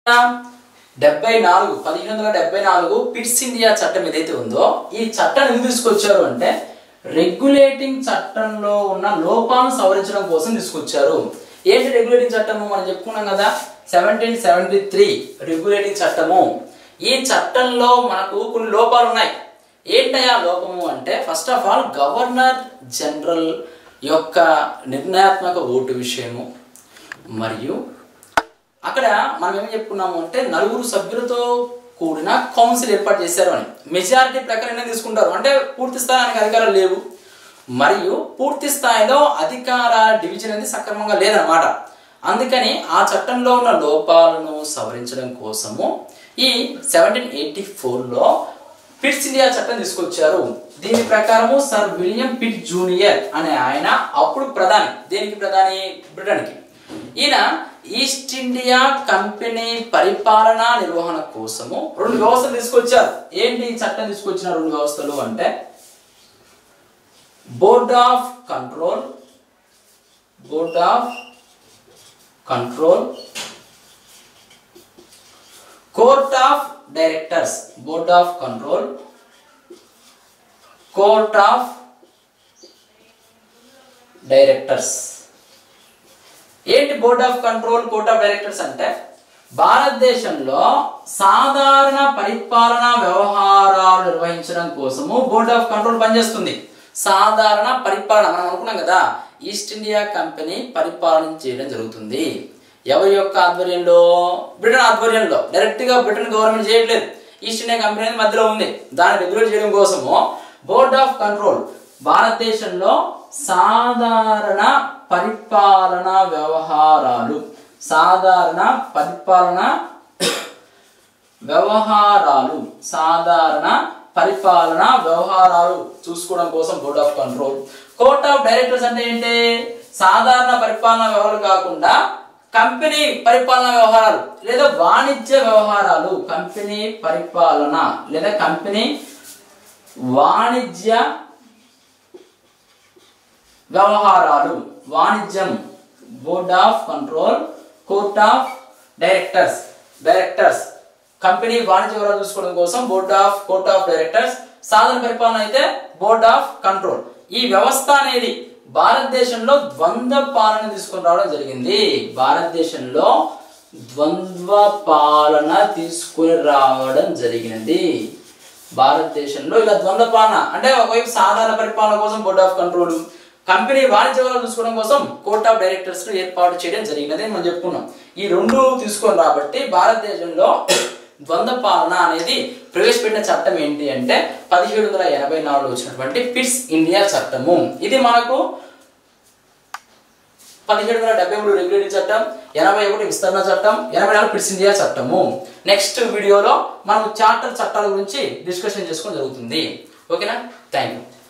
1774 pits India చట్టం ఏదైతే ఉందో ఈ చట్టాన్ని ఎందుకు తీసుకొచ్చారు అంటే రెగ్యులేటింగ్ చట్టంలో ఉన్న లోపాలను సవరించడం కోసం తీసుకొచ్చారు. ఏంటి రెగ్యులేటింగ్ చట్టము మనం చెప్పుకున్నాం కదా 1773 రెగ్యులేటింగ్ చట్టము. ఈ చట్టంలో మనకు కొన్ని లోపాలు ఉన్నాయి. ఏంటయ్యా లోపము అంటే first of all governor general యొక్క నిర్ణయాత్మక ఓటు విషయము, మరియు అక్కడ మనం ఏం చెప్పుకున్నాము అంటే 4 సభ్యులతో కూడిన కౌన్సిల్ ఏర్పాటు చేశారు అని. మెజారిటీ ప్రకారం తీసుకుంటారు అంటే పూర్తి స్థాయికి అధికారాలు లేవు, మరియు పూర్తి స్థాయిలో అధికార డివిజన్ అనేది సక్రమంగా లేదన్నమాట. అందుకని ఆ చట్టంలో ఉన్న లోపాలను సవరించడం కోసము ఈ 1784లో పిట్స్ ఇండియా చట్టం తీసుకొచ్చారు. దీని ప్రకారము సర్ విలియం పిట్ జూనియర్ అనే ఆయన అప్పుడు ప్రధాని, దేనికి ప్రధాని? బ్రిటన్కి. ఈయన ఈస్ట్ ఇండియా కంపెనీ పరిపాలనా నిర్వహణ కోసము 2 వ్యవస్థలు తీసుకొచ్చారు. ఏంటి ఈ చట్టం తీసుకొచ్చిన 2 వ్యవస్థలు అంటే board of control, court of directors, board of control, court of directors. ఏంటి board of control, court of directors అంటే భారతదేశంలో సాధారణ పరిపాలనా వ్యవహారాలు నిర్వహించడం కోసము బోర్డ్ ఆఫ్ కంట్రోల్ పనిచేస్తుంది. సాధారణ పరిపాలన మనం అనుకున్నాం కదా, ఈస్ట్ ఇండియా కంపెనీ పరిపాలన చేయడం జరుగుతుంది. ఎవరి యొక్క ఆధ్వర్యంలో? బ్రిటన్ ఆధ్వర్యంలో. డైరెక్ట్ గా బ్రిటన్ గవర్నమెంట్ చేయట్లేదు, ఈస్ట్ ఇండియా కంపెనీ అనేది మధ్యలో ఉంది. దాన్ని రెగ్యులేట్ చేయడం కోసము బోర్డ్ ఆఫ్ కంట్రోల్ భారతదేశంలో సాధారణ పరిపాలనా వ్యవహారాలు, సాధారణ పరిపాలనా వ్యవహారాలు చూసుకోవడం కోసం board of control. Court of directors అంటే ఏంటి? సాధారణ పరిపాలనా వ్యవహారాలు కాకుండా కంపెనీ పరిపాలనా వ్యవహారాలు లేదా వాణిజ్య వ్యవహారాలు, కంపెనీ పరిపాలన లేదా కంపెనీ వాణిజ్య వ్యవహారాలు, వాణిజ్యం. Board of control, court of directors company వాణిజ్య వ్యవహారాలు చూసుకోవడం కోసం కోర్ట్ ఆఫ్ డైరెక్టర్స్. సాధారణ పరిపాలన అయితే బోర్డ్ ఆఫ్ కంట్రోల్. ఈ వ్యవస్థ అనేది భారతదేశంలో ద్వంద్వ పాలన తీసుకొని రావడం జరిగింది. భారతదేశంలో ద్వంద్వ పాలన తీసుకొని రావడం జరిగినది. భారతదేశంలో ఇలా ద్వంద్వ పాలన అంటే ఒకవైపు సాధారణ పరిపాలన కోసం బోర్డ్ ఆఫ్ కంట్రోల్, కంపెనీ వాణిజ్య వ్యవహారాలు చూసుకోవడం కోసం కోర్ట్ ఆఫ్ డైరెక్టర్స్ ను ఏర్పాటు చేయడం జరిగినది మనం చెప్పుకున్నాం. ఈ 2 తీసుకొని రాబట్టి భారతదేశంలో ద్వంద్వ పాలన అనేది ప్రవేశపెట్టిన చట్టం ఏంటి అంటే 1784లో వచ్చినటువంటి పిట్స్ ఇండియా చట్టము. ఇది మనకు 1773 రెగ్యులేటింగ్ చట్టం, 81 విస్తరణ చట్టం, 84 పిట్స్ ఇండియా చట్టము. నెక్స్ట్ వీడియోలో మనం చార్టర్ చట్టాల గురించి డిస్కషన్ చేసుకోవడం జరుగుతుంది. ఓకేనా? Thank you.